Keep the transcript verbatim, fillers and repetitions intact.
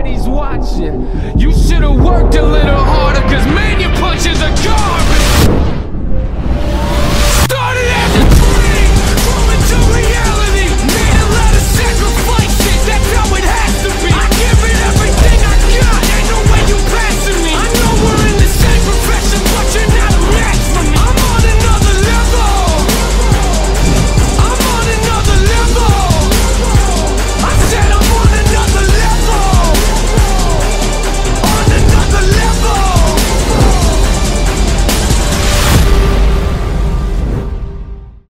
Everybody's watching. You should've worked a little harder, cause man, your punches are garbage.